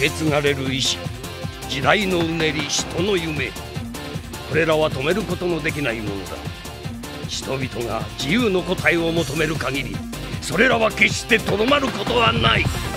け継がれる意志、時代のうねり、人の夢、これらは止めることのできないものだ。人々が自由の答えを求める限り、それらは決してとどまることはない。